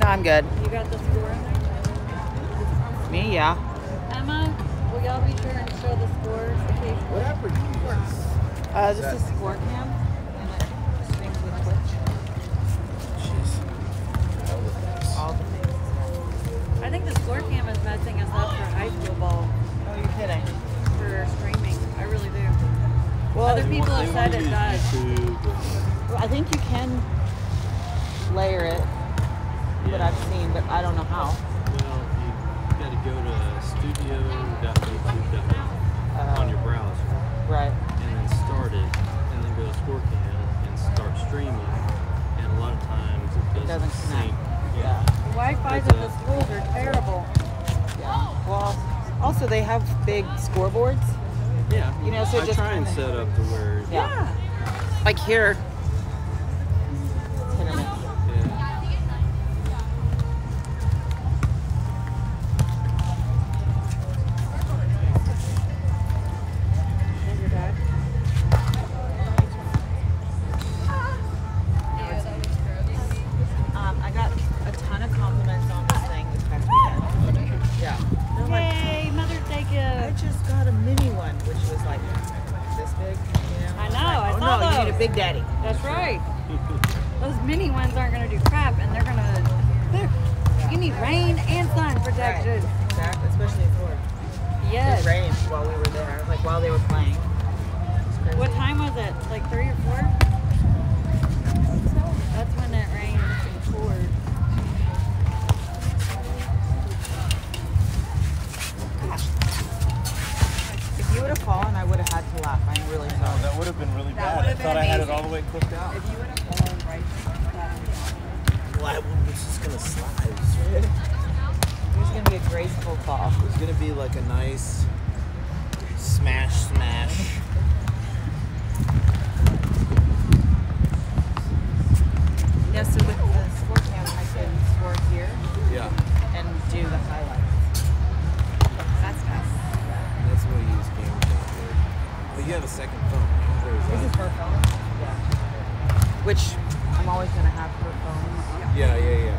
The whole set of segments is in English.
I'm good. You got the score in there? Me, yeah. Emma, will y'all be sure and show the scores occasionally? Whatever you use. This is score cam. And it streams with Twitch. Jeez. All the things. All the things. I think the score cam is messing us up for high school ball Oh, you're kidding. for streaming. I really do. Well, Other people have said it does. I think you can layer it, but I've seen, but I don't know how. Well, you got to go to studio.youtube.com on your browser. Right. And then start it, and then go to ScoreCam and start streaming. And a lot of times it doesn't sync. connect. Yeah. Wi-Fi's at the schools are terrible. Yeah. Well, also they have big scoreboards. Yeah. You know, so I just try and kinda- set up to where. Yeah. Like here. It's hit or miss. Yeah. Is your dad? I got a ton of compliments on this thing this past weekend. Yeah. They're like, Yay, Mother's Day I gift. just got a mini one, which was like this big. You know? I know, Like, I oh saw no, you need those. a big daddy. That's right. Those mini ones aren't going to do crap, and they're going to... You need rain and sun protection. Right. Exactly, especially in Florida. Yes. It rained while we were there, like while they were playing. It's crazy. What time was it? Like 3 or 4? That's when it rained and poured. If you would have fallen, I would have had to laugh. I'm really sorry. That would have been really That bad. would I have been thought I had it amazing. all the way cooked out. If you would have fallen right Well, I was just gonna slide. It was going to be a graceful fall. It was gonna be like a nice smash. Yeah, so with the score cam, I can score here Yeah. and do the highlights. That's tough. That's what we use Game Changer. But you have a second phone. Right? Or is This that- is her phone. Yeah. Which I'm always going to have her phone. Yeah.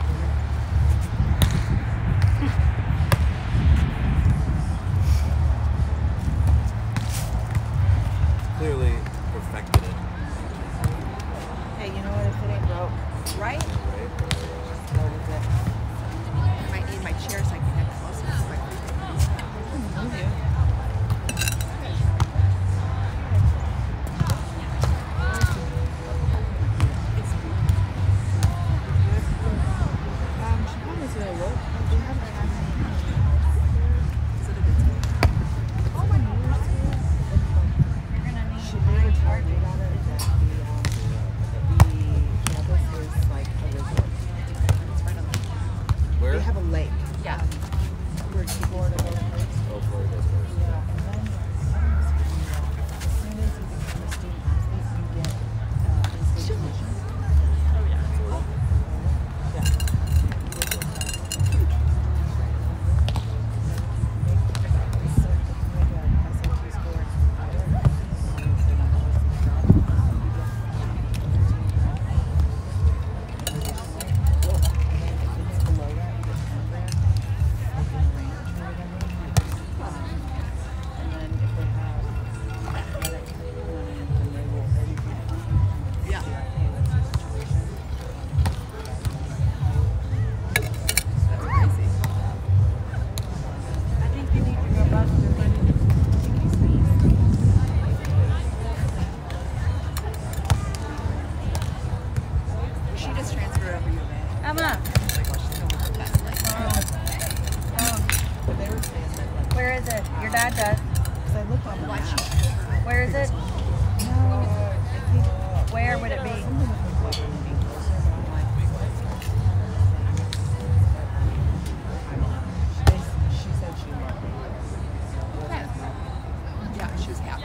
Clearly perfected it, Hey, you know what? If it ain't broke, Right? right? just go with it. I might need my chair so I can get closer to my She promised me I would. They haven't had any. Is it a good time? Oh, my New Year's Eve. You're going to need Should we my told charger. me about it that the campus is like a resort. It's right on the Where? They have a lake Yeah. where Florida goes first. Oh, Florida goes first. Yeah, and then as soon as you become a student athlete, you get in-state tuition. Yeah. Yeah. That's crazy. I think you need to go bust your money. She just transferred over you, man. Emma, Oh my gosh, she's going with her best life. But they were saying that, like, where is it? Your dad does. 'cause I looked on the Why map. she Where is it? No, I think Where would it be? something with the weather would be closer, but I'm like, I don't know. She said she loved it. Yeah, she was happy.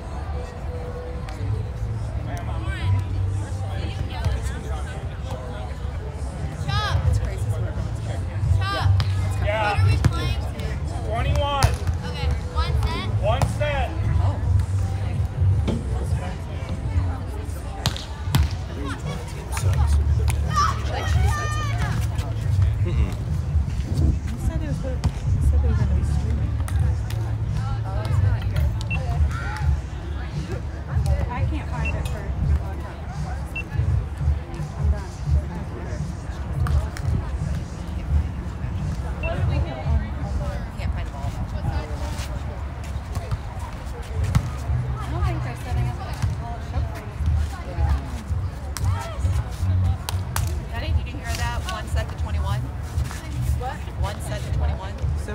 It's crazy. So everyone's here. Yeah. It's kind of 21. Okay, 1 second.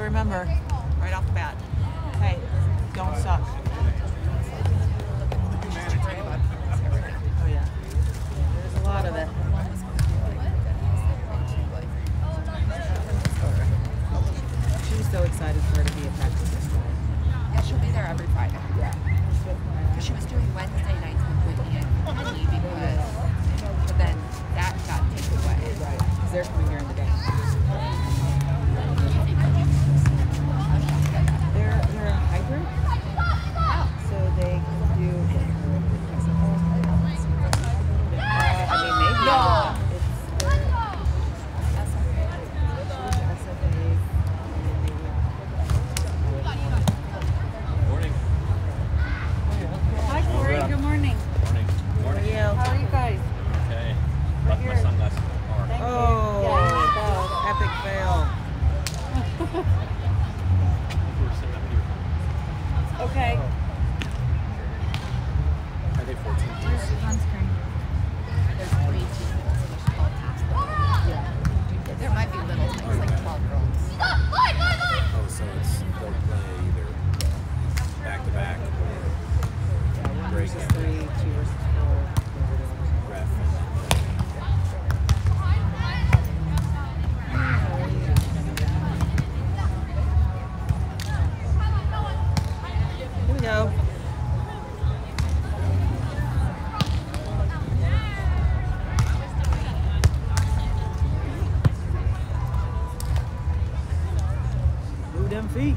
remember right off the bat. Hey, don't suck. Oh yeah. There's a lot of it. She was so excited for her to be a practice yesterday. Yeah, she'll be there every Friday. Yeah. Because she was doing Wednesday nights with Whitney and me but then that got taken away. Right. Because they're coming during the day. They're a hybrid. So they can do. I mean, maybe. No. Morning. Hi, Corey. Good morning. Morning. Morning. How are you guys? Okay. Left my sunglasses in the car. Thank Oh, you. Yeah, epic fail. We're sitting up here. okay. I think 14. Where's the sunscreen? There's 3 teams. There might be little things like 12 girls. Oh, so they'll play either back to back or Yeah, 1 break versus it. 3, 2 versus 4. Ref. Here we go. Move them feet.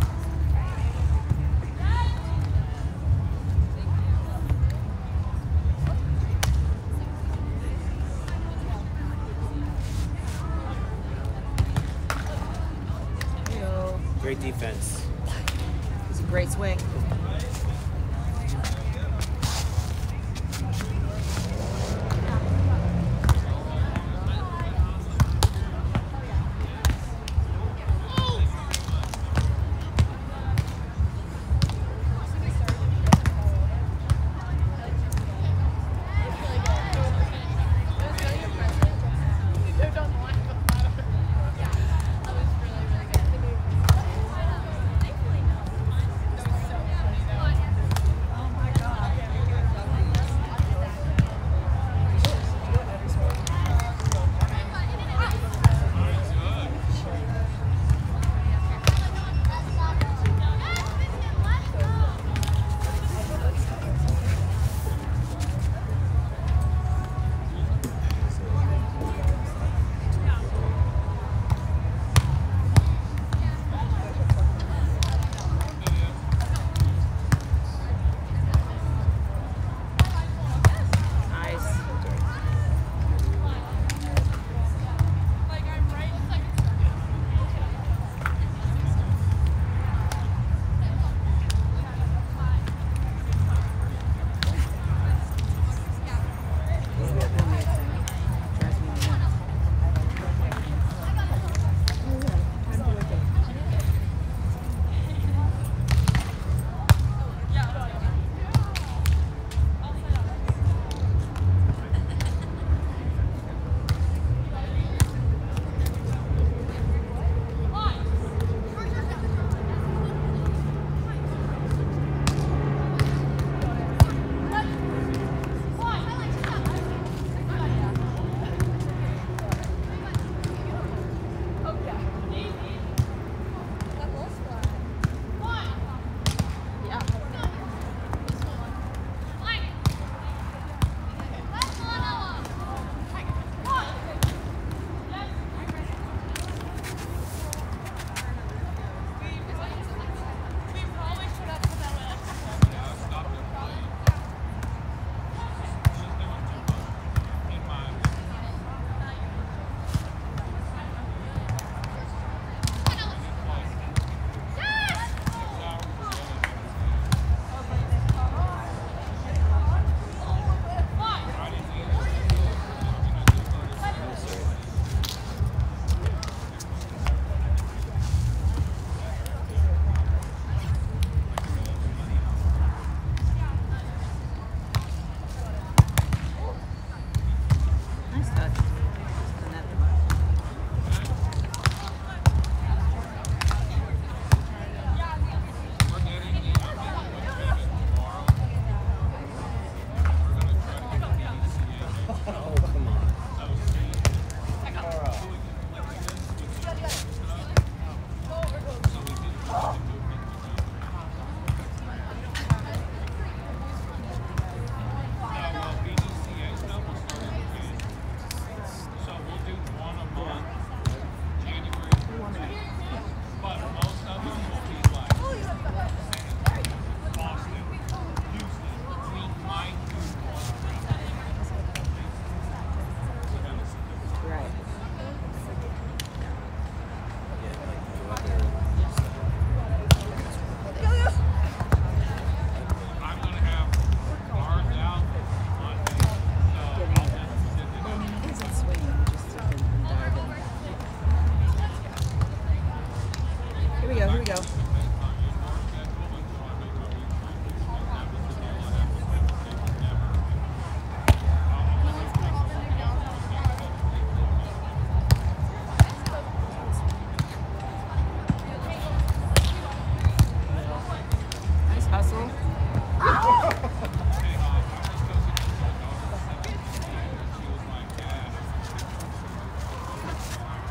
Hey-o. Great defense. It's a great swing.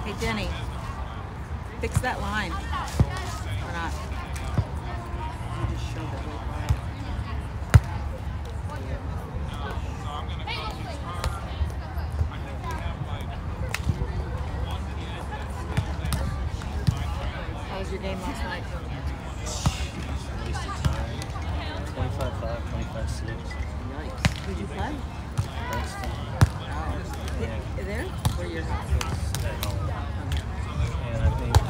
Hey, Denny, fix that line. Or not. You just showed it real quiet. How was your game last night? Wasted time. 25-5, 25-6. Yikes. Who'd you play? Princeton. Yeah. There? Where your house? Was at home. And I think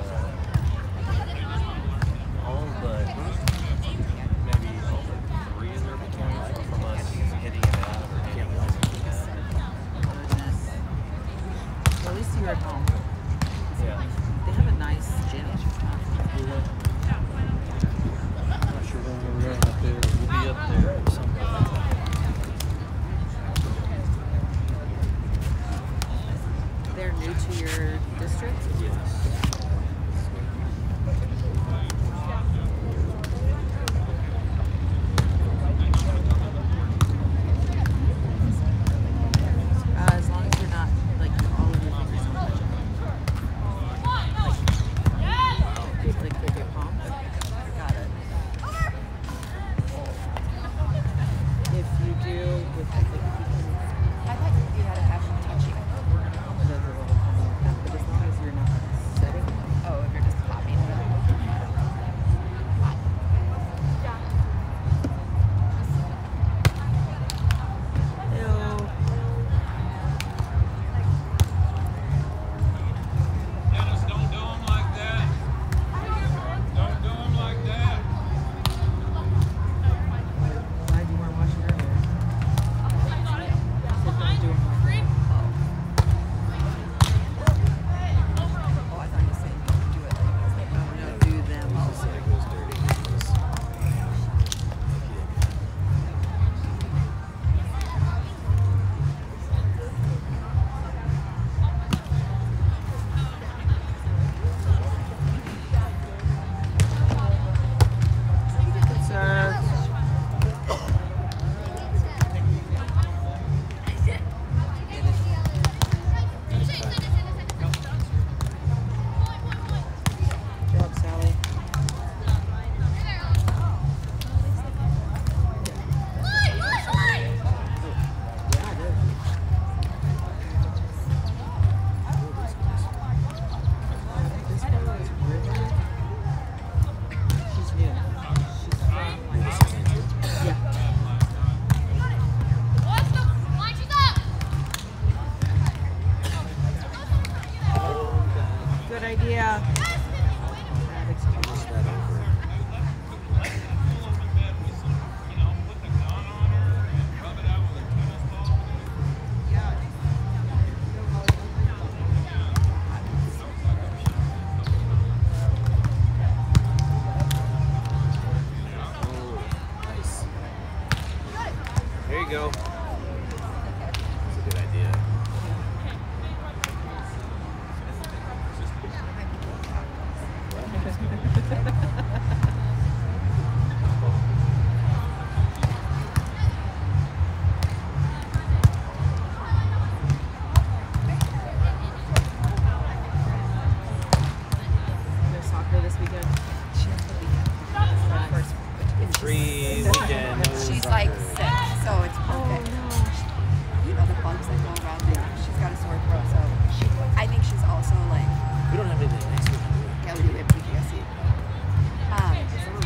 all but maybe all but 3 of their points were from us hitting it out or hitting it out. Goodness. Well, at least you're at home. Yeah. They have a nice gym. I'm not sure when we're going up there. We'll be up there at some point. They're new to your district? Yes. As long as you're not, like, all of your fingers on touching like with your palm. Got it. If you do, with like, if you can, I thought you had to have them touching. it does a little funny with that, but as long as you're not setting it. Oh, if you're just popping it. Ew. Dennis, don't do him like that. Don't do him like that. Glad you weren't watching earlier. Said don't do 'em like that. Oh, I thought you were saying don't do it like this. No, do them. It goes dirty. Good serve. Good job, Sally. Yeah, it is. This one is River. She's new. She's from, yeah. Good idea. Bad execution. Nice. There you go. That's a good idea. No soccer this weekend. She has to be the first. Free weekend. No She's soccer. like sick, so it's perfect. You know the bugs that go around there. She's got a sore throat, so I think she's also like, We don't have anything next week. yeah, we do have PTSD. I think she's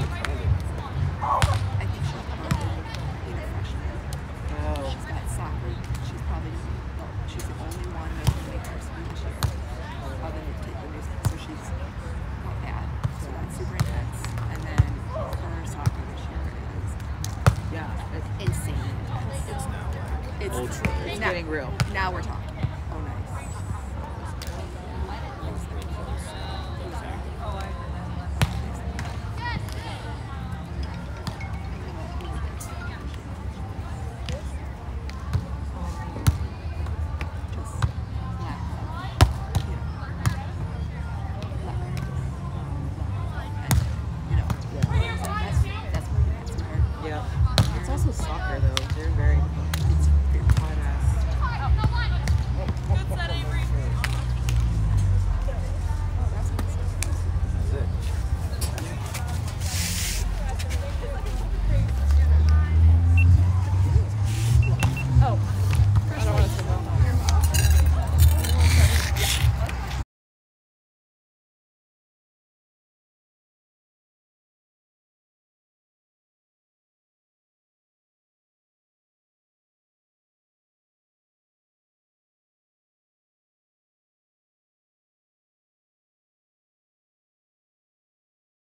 probably being a freshman. Oh. She's got soccer. She's probably, well, she's the only one that can make varsity this year, other than take the news. So she's got that. So that's super intense. And then her soccer this year is Yeah, insane intense. It's now like It's ultra. it's now, getting real. now we're talking.